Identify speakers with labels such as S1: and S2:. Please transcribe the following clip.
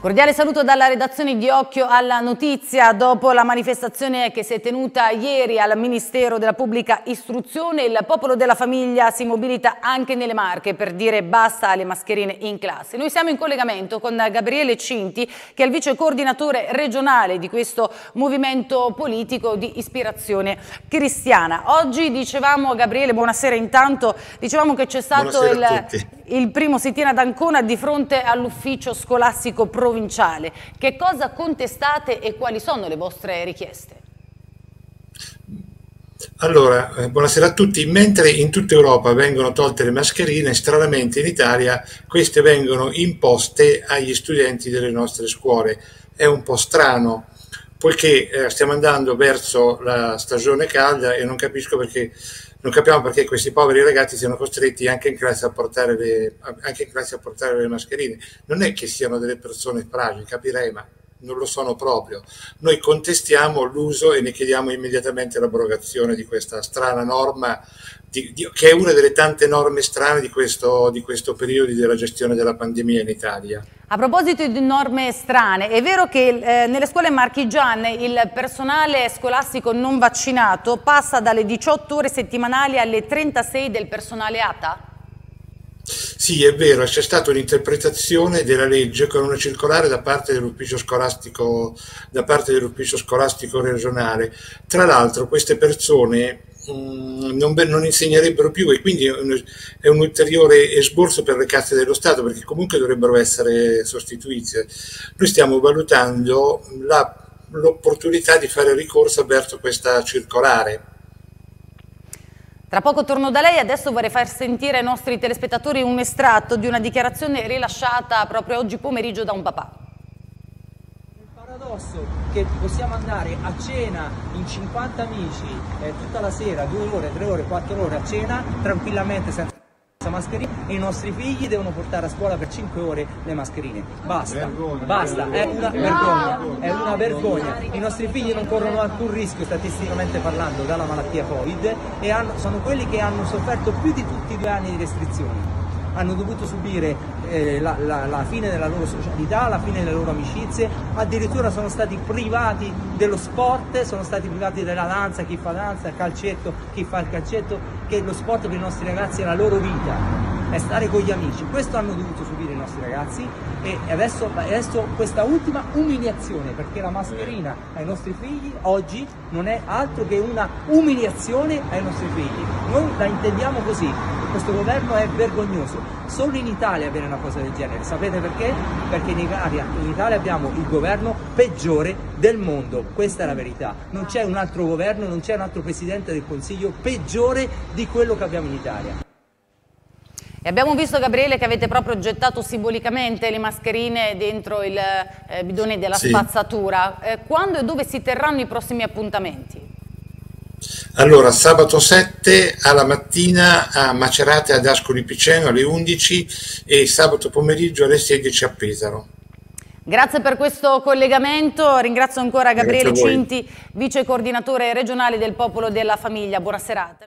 S1: Cordiale saluto dalla redazione di Occhio alla Notizia. Dopo la manifestazione che si è tenuta ieri al Ministero della Pubblica Istruzione, il Popolo della Famiglia si mobilita anche nelle Marche per dire basta alle mascherine in classe. Noi siamo in collegamento con Gabriele Cinti, che è il vice coordinatore regionale di questo movimento politico di ispirazione cristiana. Oggi dicevamo, Gabriele, buonasera intanto, dicevamo che c'è stato il primo sit-in ad Ancona di fronte all'ufficio scolastico provinciale. Che cosa contestate e quali sono le vostre richieste?
S2: Allora, buonasera a tutti. Mentre in tutta Europa vengono tolte le mascherine, stranamente in Italia queste vengono imposte agli studenti delle nostre scuole. È un po' strano, poiché stiamo andando verso la stagione calda e non capiamo perché questi poveri ragazzi siano costretti anche in classe a portare le mascherine. Non è che siano delle persone fragili, capirei, ma non lo sono proprio. Noi contestiamo l'uso e ne chiediamo immediatamente l'abrogazione di questa strana norma, che è una delle tante norme strane di questo periodo della gestione della pandemia in Italia.
S1: A proposito di norme strane, è vero che nelle scuole marchigiane il personale scolastico non vaccinato passa dalle 18 ore settimanali alle 36 del personale ATA?
S2: Sì, è vero, c'è stata un'interpretazione della legge con una circolare da parte dell'ufficio scolastico regionale. Tra l'altro queste persone non insegnerebbero più e quindi è un ulteriore esborso per le casse dello Stato, perché comunque dovrebbero essere sostituite. Noi stiamo valutando l'opportunità di fare ricorso verso questa circolare.
S1: Tra poco torno da lei, adesso vorrei far sentire ai nostri telespettatori un estratto di una dichiarazione rilasciata proprio oggi pomeriggio da un papà.
S3: Il paradosso che possiamo andare a cena in 50 amici tutta la sera, 2 ore, 3 ore, 4 ore a cena, tranquillamente senza mascherine, e i nostri figli devono portare a scuola per 5 ore le mascherine. Basta, basta, è una vergogna, è una vergogna. I nostri figli non corrono alcun rischio statisticamente parlando dalla malattia Covid e sono quelli che hanno sofferto più di tutti i 2 anni di restrizioni. Hanno dovuto subire la fine della loro socialità, la fine delle loro amicizie, addirittura sono stati privati dello sport, sono stati privati della danza, chi fa danza, calcetto, chi fa il calcetto, che lo sport per i nostri ragazzi è la loro vita, è stare con gli amici. Questo hanno dovuto subire i nostri ragazzi e adesso questa ultima umiliazione, perché la mascherina ai nostri figli oggi non è altro che una umiliazione ai nostri figli. Noi la intendiamo così. Questo governo è vergognoso, solo in Italia avviene una cosa del genere. Sapete perché? Perché in Italia abbiamo il governo peggiore del mondo, questa è la verità. Non c'è un altro governo, non c'è un altro Presidente del Consiglio peggiore di quello che abbiamo in Italia.
S1: E abbiamo visto, Gabriele, che avete proprio gettato simbolicamente le mascherine dentro il bidone della spazzatura. Quando e dove si terranno i prossimi appuntamenti?
S2: Allora, sabato 7 alla mattina a Macerate ad Ascoli Piceno alle 11 e sabato pomeriggio alle 16 a Pesaro.
S1: Grazie per questo collegamento, ringrazio ancora Gabriele Cinti, vice coordinatore regionale del Popolo della Famiglia. Buona serata.